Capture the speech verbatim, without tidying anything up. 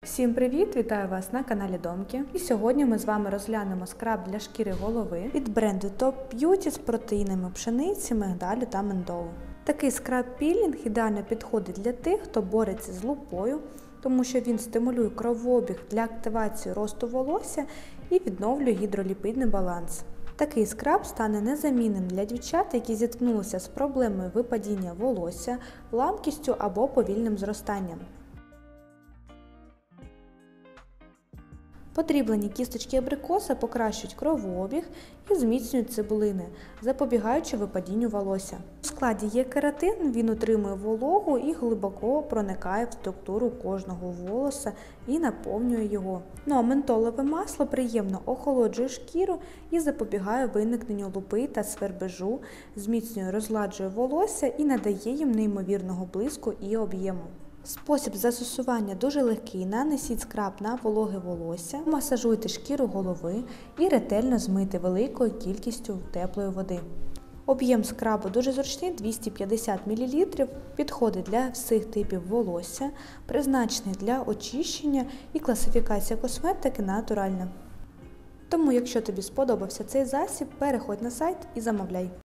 Всім привіт! Вітаю вас на каналі Домки. І сьогодні ми з вами розглянемо скраб для шкіри голови від бренду Top Beauty з протеїнами пшениці, мигдалю та ментолу. Такий скраб-пілінг ідеально підходить для тих, хто бореться з лупою, тому що він стимулює кровообіг для активації росту волосся і відновлює гідроліпідний баланс. Такий скраб стане незамінним для дівчат, які зіткнулися з проблемою випадіння волосся, ламкістю або повільним зростанням. Подріблені кісточки абрикоса покращують кровообіг і зміцнюють цибулини, запобігаючи випадінню волосся. У складі є кератин, він утримує вологу і глибоко проникає в структуру кожного волоса і наповнює його. Ну а ментолове масло приємно охолоджує шкіру і запобігає виникненню лупи та свербежу, зміцнює, розгладжує волосся і надає їм неймовірного блиску і об'єму. Спосіб застосування дуже легкий. Нанесіть скраб на вологе волосся, масажуйте шкіру голови і ретельно змийте великою кількістю теплої води. Об'єм скрабу дуже зручний – двісті п'ятдесят мілілітрів, підходить для всіх типів волосся, призначений для очищення і класифікація косметики натуральна. Тому, якщо тобі сподобався цей засіб, переходь на сайт і замовляй.